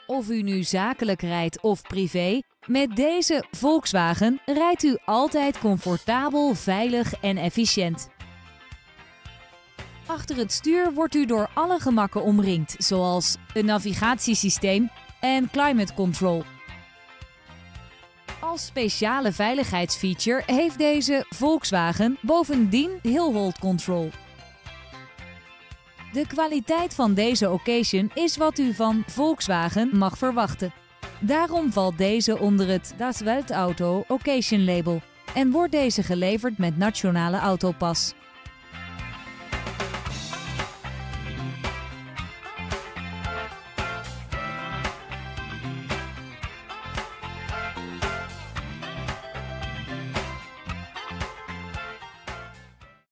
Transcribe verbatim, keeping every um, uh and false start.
Of u nu zakelijk rijdt of privé, met deze Volkswagen rijdt u altijd comfortabel, veilig en efficiënt. Achter het stuur wordt u door alle gemakken omringd, zoals een navigatiesysteem en climate control. Als speciale veiligheidsfeature heeft deze Volkswagen bovendien hill hold control. De kwaliteit van deze occasion is wat u van Volkswagen mag verwachten. Daarom valt deze onder het Das Weltauto Occasion label en wordt deze geleverd met nationale autopas.